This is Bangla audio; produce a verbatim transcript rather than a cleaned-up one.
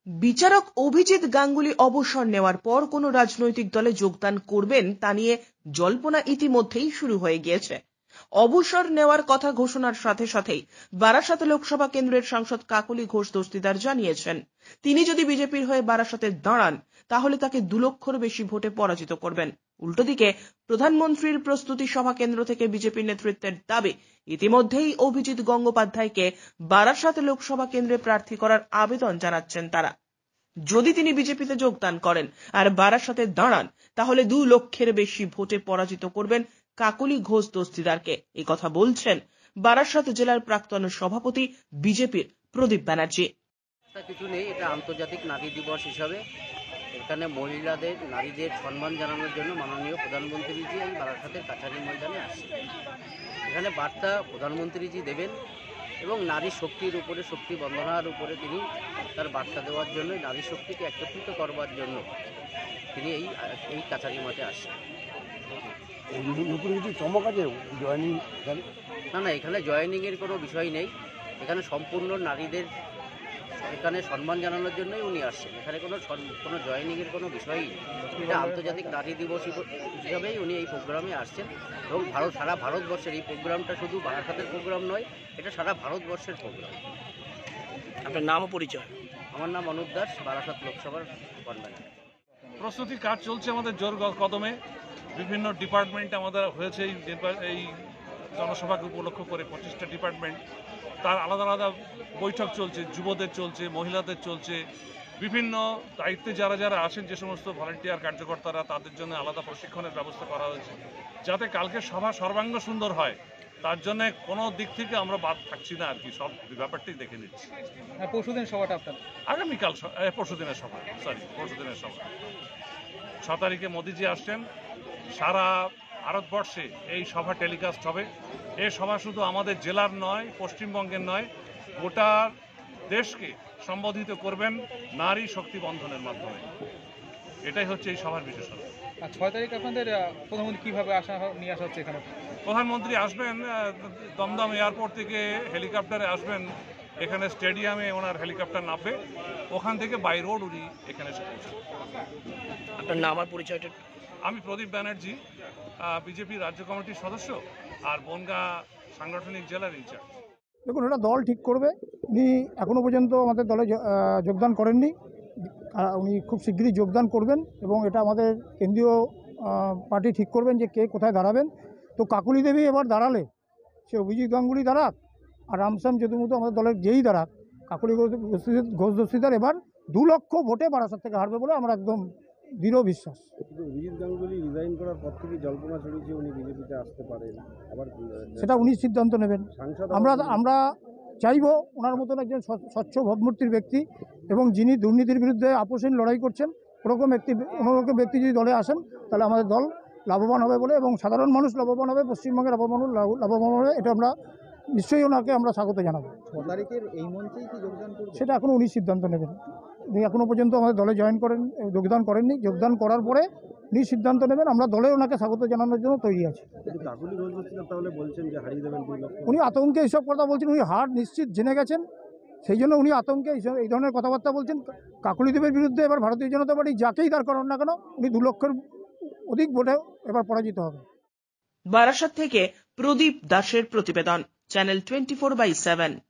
বিচারক অভিজিৎ গাঙ্গুলি অবসর নেওয়ার পর কোন রাজনৈতিক দলে যোগদান করবেন তা নিয়ে জল্পনা ইতিমধ্যেই শুরু হয়ে গিয়েছে। অবসর নেওয়ার কথা ঘোষণার সাথে সাথেই বারাসাত লোকসভা কেন্দ্রের সাংসদ কাকলি ঘোষ দস্তিদার জানিয়েছেন, তিনি যদি বিজেপির হয়ে বারাসাতে দাঁড়ান তাহলে তাকে দু লক্ষর বেশি ভোটে পরাজিত করবেন। উল্টোদিকে প্রধানমন্ত্রীর প্রস্তুতি সভা কেন্দ্র থেকে বিজেপি নেতৃত্বের দাবি, ইতিমধ্যেই অভিজিৎ গঙ্গোপাধ্যায়কে বারাসাত লোকসভা কেন্দ্রে প্রার্থী করার আবেদন জানাচ্ছেন তারা। যদি তিনি বিজেপিতে যোগদান করেন আর বারাসাতে দাঁড়ান তাহলে দু লক্ষের বেশি ভোটে পরাজিত করবেন কাকলি ঘোষ দস্তিদারকে। এই কথা বলছেন বারাসাত জেলার প্রাক্তন সভাপতি বিজেপির প্রদীপ ব্যানার্জি। কিছু নেই, এটা আন্তর্জাতিক নারী দিবস হিসাবে এখানে মহিলাদের নারীদের সম্মান জানানোর জন্য মাননীয় প্রধানমন্ত্রীজি এই বারাসাতের কাছারি ময়দানে আসছে। এখানে বার্তা প্রধানমন্ত্রীজি দেবেন এবং নারী শক্তির উপরে, শক্তি বন্দনার উপরে তিনি তার বার্তা দেওয়ার জন্য, নারী শক্তিকে একত্রিত করবার জন্য তিনি এই এই কাছারি মাঠে আসছেন। নতুন কিছু চমক আছে জয়েনিং? না না, এখানে জয়েনিংয়ের কোনো বিষয় নেই। এখানে সম্পূর্ণ নারীদের এখানে সম্মান জানানোর জন্যই উনি আসছেন। এখানে কোনো কোনো জয়েনিংয়ের কোনো বিষয়ই নেই। এটা আন্তর্জাতিক নারী দিবস হিসাবেই উনি এই প্রোগ্রামে আসছেন এবং ভারত সারা ভারতবর্ষের এই প্রোগ্রামটা শুধু বারাসাতের প্রোগ্রাম নয়, এটা সারা ভারতবর্ষের প্রোগ্রাম। আপনার নাম ও পরিচয়? আমার নাম অনুপ দাস, বারাসাত লোকসভার কনভেনর। প্রস্তুতির কাজ চলছে আমাদের জোর কদমে। বিভিন্ন ডিপার্টমেন্ট আমাদের হয়েছে এই জনসভাকে উপলক্ষ করে, পঁচিশটা ডিপার্টমেন্ট, তার আলাদা আলাদা বৈঠক চলছে। যুবদের চলছে, মহিলাদের চলছে, বিভিন্ন দায়িত্বে যারা যারা আছেন, যে সমস্ত ভলান্টিয়ার কার্যকর্তারা, তাদের জন্য আলাদা প্রশিক্ষণের ব্যবস্থা করা হয়েছে যাতে কালকে সভা সর্বাঙ্গ সুন্দর হয়। তার জন্য কোনো দিক থেকে আমরা বাদ থাকছি না আর কি, সব ব্যাপারটি দেখে নিচ্ছি। পরশুদিন সভাটা আপনার? আগামীকাল, পরশুদিনের সভা, সরি পরশুদিনের সভা। ছ তারিখে মোদিজি আসছেন। সারা ভারতবর্ষে এই সভা টেলিকাস্ট হবে। এই সভা শুধু আমাদের জেলার নয়, পশ্চিমবঙ্গের নয়, গোটা দেশকে সম্বোধিত করবেন নারী শক্তি বন্ধনের মাধ্যমে। এটাই হচ্ছে এই সভার বিশেষত্ব। আর ছয় তারিখ আপনাদের প্রধানমন্ত্রী কিভাবে আসা নিয়ে আসা হচ্ছে এখানে? প্রধানমন্ত্রী আসবেন দমদম এয়ারপোর্ট থেকে, হেলিকপ্টারে আসবেন। এখানে স্টেডিয়ামে ওনার হেলিকপ্টার নামবে, ওখান থেকে বাই রোড উনি এখানে এসে পৌঁছাবেন। আপনার নাম আর পরিচয়টা? আমি প্রদীপ ব্যানার্জি, বিজেপি রাজ্য কমিটির সদস্য আর বনগাঁ সাংগঠনিক জেলার ইনচার্জ। দেখুন, এটা দল ঠিক করবে। উনি এখনও পর্যন্ত আমাদের দলে যোগদান করেননি, উনি খুব শীঘ্রই যোগদান করবেন এবং এটা আমাদের কেন্দ্রীয় পার্টি ঠিক করবেন যে কে কোথায় দাঁড়াবেন। তো কাকুলি দেবী এবার দাঁড়ালে সে অভিজিৎ গাঙ্গুলি দাঁড়াক আর রামশ্যাম যদুমতো আমাদের দলের যেই দাঁড়াক, কাকুলি ঘোষ দস্তিদার এবার দু লক্ষ ভোটে বারাসাত থেকে হারবে বলে আমার একদম দৃঢ় বিশ্বাস। অভিজিৎ গাঙ্গুলি রিজাইন করার পর থেকে জল্পনা ছড়িয়েছে উনি বিজেপিতে আসতে পারেন, আবার সেটা উনি সিদ্ধান্ত নেবেন। আমরা আমরা চাইব ওনার মতন একজন স্বচ্ছ ভাবমূর্তির ব্যক্তি এবং যিনি দুর্নীতির বিরুদ্ধে আপোষহীন লড়াই করছেন, ওরকম ব্যক্তি ওরকম ব্যক্তি যদি দলে আসেন তাহলে আমাদের দল লাভবান হবে বলে, এবং সাধারণ মানুষ লাভবান হবে, পশ্চিমবঙ্গের লাভবান লাভবান হবে, এটা আমরা নিশ্চয়ই ওনাকে আমরা স্বাগত জানাবো। ছ তারিখের এই মঞ্চেই কি যোগদান করবেন সেটা এখনও উনি সিদ্ধান্ত নেবেন। উনি এখনও পর্যন্ত আমাদের দলে জয়েন করেন যোগদান করেননি। যোগদান করার পরে উনি সিদ্ধান্ত নেবেন। আমরা দলে ওনাকে স্বাগত জানানোর জন্য তৈরি আছি। কাকুলি ঘোষ দস্তিদার তাহলে বলছেন যে হারিয়ে দেবেন দুই লক্ষ। উনি আতঙ্কে এইসব কথা বলছেন, উনি হার নিশ্চিত জেনে গেছেন, সেই জন্য উনি আতঙ্কে এই ধরনের কথাবার্তা বলছেন। কাকুলি দেবের বিরুদ্ধে এবার ভারতীয় জনতা পার্টি যাকেই দাঁড় করান না কেন, উনি দু লক্ষের অধিক ভোটে এবার পরাজিত হবে। বারাসাত থেকে প্রদীপ দাসের প্রতিবেদন, channel twenty four by seven.